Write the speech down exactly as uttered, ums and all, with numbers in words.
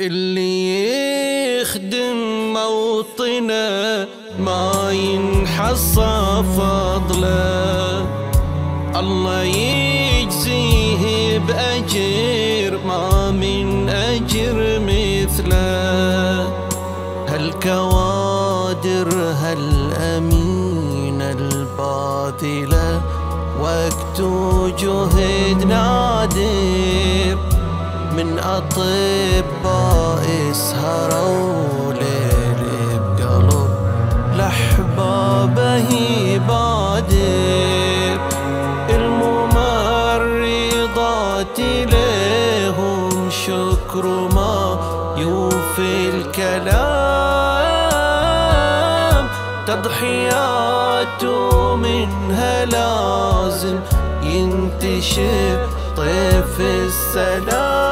اللي يخدم موطنه ما ينحصى فضله، الله يجزيه بأجر ما من أجر مثله. هالكوادر هالأمينة الباذلة وقت وجهد نادر، من أطباء سهروا ليل بقلب لأحبابه يبادر. الممرضات لهم شكر ما يوفي الكلام، تضحيات منها لازم ينتشر طيف السلام.